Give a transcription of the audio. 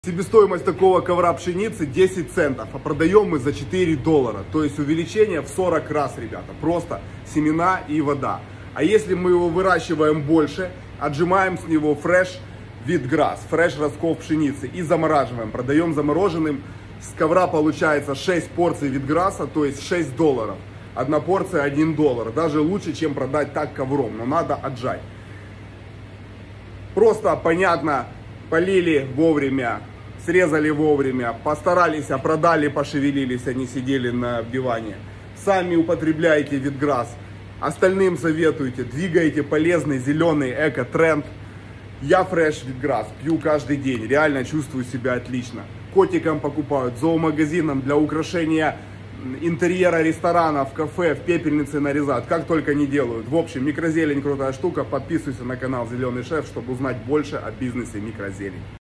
Себестоимость такого ковра пшеницы 10 центов, а продаем мы за 4 доллара. То есть увеличение в 40 раз, ребята. Просто семена и вода. А если мы его выращиваем больше, отжимаем с него фреш витграсс, фреш ростков пшеницы и замораживаем. Продаем замороженным. С ковра получается 6 порций витграсса, то есть 6 долларов. Одна порция 1 доллар. Даже лучше, чем продать так ковром, но надо отжать. Просто понятно, полили вовремя, срезали вовремя, постарались, а продали, пошевелились, они сидели на диване. Сами употребляйте витграсс, остальным советуйте, двигаете полезный зеленый эко-тренд. Я фреш витграсс пью каждый день, реально чувствую себя отлично. Котикам покупают, зоомагазинам для украшения интерьера ресторанов, кафе, в пепельнице нарезают, как только не делают. В общем, микрозелень крутая штука, подписывайся на канал Зеленый Шеф, чтобы узнать больше о бизнесе микрозелень.